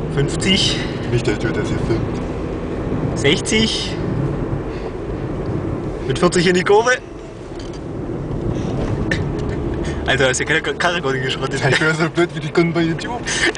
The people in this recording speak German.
50. Nicht, dass du das hier filmt. 60. Mit 40 in die Kurve. Alter, hast ja keine Karre geschrottet. Ich wäre so blöd wie die Kunden bei YouTube.